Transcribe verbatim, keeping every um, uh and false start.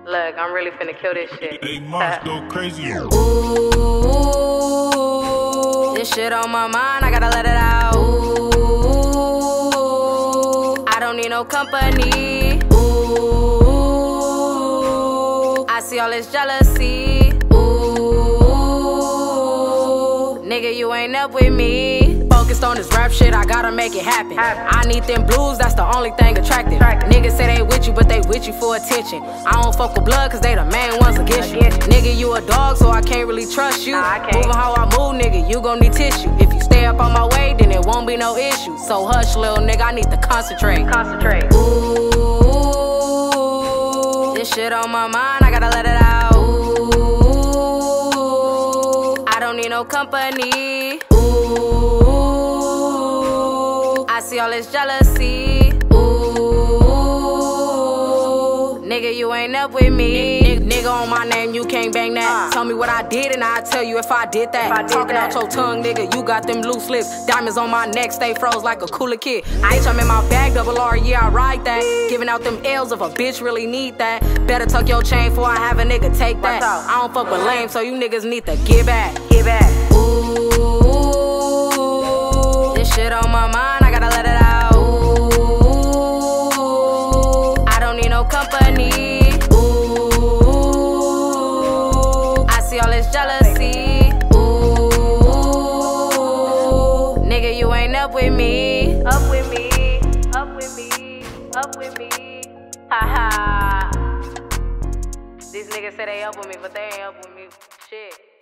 Look, I'm really finna kill this shit. Hey, Mars go crazy. Ooh, this shit on my mind, I gotta let it out. Ooh, I don't need no company. Ooh, I see all this jealousy. Ooh, nigga, you ain't up with me. Focused on this rap shit, I gotta make it happen. I need them blues, that's the only thing attractive. Niggas say they with you, but they with you for attention. I don't fuck with blood, cause they the main ones against you. Nigga, you a dog, so I can't really trust you. Moving how I move, nigga, you gon' need tissue. If you stay up on my way, then it won't be no issue. So hush, little nigga, I need to concentrate. Concentrate. Ooh, this shit on my mind, I gotta let it out. Ooh, I don't need no company. Ooh, I see all this jealousy. Ooh, nigga, you ain't up with me. N nigga on my name, you can't bang that. Tell me what I did and I'll tell you if I did that. I did Talking that. out your tongue, nigga, you got them loose lips. Diamonds on my neck, stay froze like a cooler kid. Bitch, I'm in my bag, double R, yeah, I ride that. Giving out them L's if a bitch really need that. Better tuck your chain before I have a nigga take that. I don't fuck with lame, so you niggas need to get back. Get back. Ooh, this shit on my mind, I gotta let it out. Ooh, I don't need no company. Ooh, I see all this jealousy. Ooh, nigga, you ain't up with me. Up with me, up with me, up with me. Ha ha. These niggas say they up with me, but they ain't up with me. Shit.